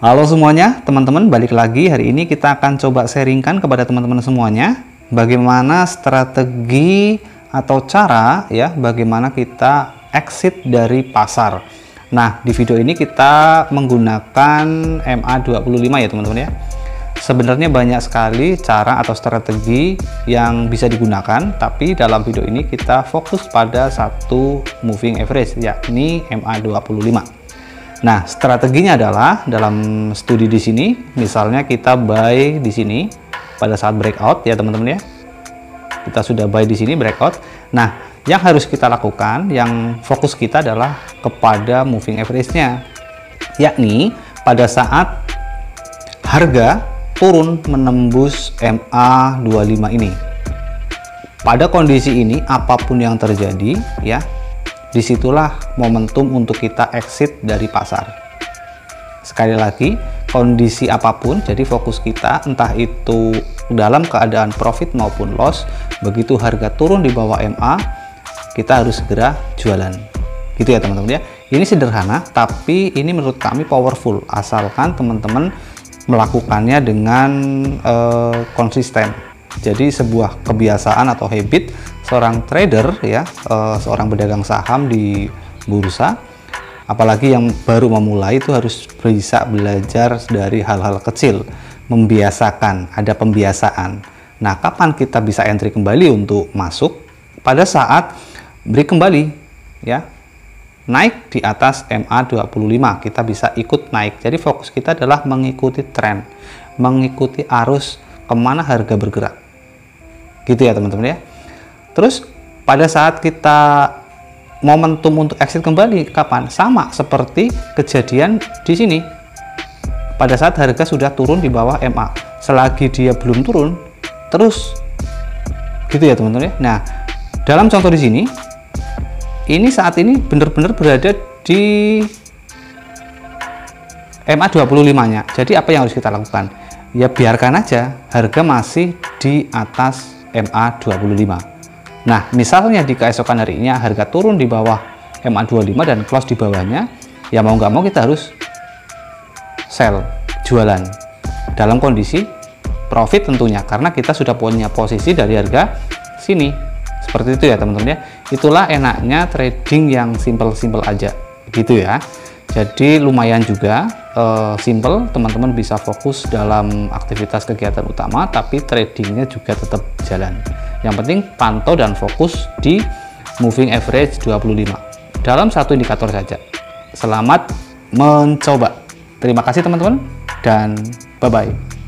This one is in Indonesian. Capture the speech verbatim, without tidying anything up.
Halo semuanya, teman-teman, balik lagi. Hari ini kita akan coba sharingkan kepada teman-teman semuanya bagaimana strategi atau cara ya, bagaimana kita exit dari pasar. Nah, di video ini kita menggunakan M A dua puluh lima ya, teman-teman ya. Sebenarnya banyak sekali cara atau strategi yang bisa digunakan, tapi dalam video ini kita fokus pada satu moving average, yakni M A dua puluh lima. Nah, strateginya adalah dalam studi di sini, misalnya kita buy di sini pada saat breakout ya, teman-teman ya. Kita sudah buy di sini breakout. Nah, yang harus kita lakukan, yang fokus kita adalah kepada moving average-nya, yakni pada saat harga turun menembus M A dua puluh lima ini. Pada kondisi ini apapun yang terjadi ya, disitulah momentum untuk kita exit dari pasar. Sekali lagi, kondisi apapun, jadi fokus kita entah itu dalam keadaan profit maupun loss, begitu harga turun di bawah M A, kita harus segera jualan. Gitu ya teman-teman ya. Ini sederhana, tapi ini menurut kami powerful, asalkan teman-teman melakukannya dengan uh, konsisten. Jadi sebuah kebiasaan atau habit seorang trader ya, uh, seorang pedagang saham di bursa, apalagi yang baru memulai, itu harus bisa belajar dari hal-hal kecil, membiasakan, ada pembiasaan. Nah, kapan kita bisa entry kembali untuk masuk? Pada saat break kembali ya, naik di atas M A dua puluh lima, kita bisa ikut naik. Jadi fokus kita adalah mengikuti tren, mengikuti arus kemana harga bergerak, gitu ya teman-teman ya. Terus pada saat kita momentum untuk exit kembali kapan? Sama seperti kejadian di sini. Pada saat harga sudah turun di bawah M A, selagi dia belum turun terus, gitu ya teman-teman ya. Nah, dalam contoh di sini, ini saat ini benar-benar berada di M A dua puluh lima nya. Jadi apa yang harus kita lakukan? Ya biarkan aja harga masih di atas M A dua puluh lima. Nah, misalnya di keesokan harinya harga turun di bawah M A dua puluh lima dan close di bawahnya, ya mau nggak mau kita harus sell, jualan dalam kondisi profit tentunya, karena kita sudah punya posisi dari harga sini. Seperti itu ya teman-teman ya. Itulah enaknya trading yang simple-simple aja gitu ya. Jadi lumayan juga uh, simple, teman-teman bisa fokus dalam aktivitas kegiatan utama, tapi tradingnya juga tetap jalan. Yang penting pantau dan fokus di moving average dua puluh lima dalam satu indikator saja. Selamat mencoba. Terima kasih teman-teman dan bye-bye.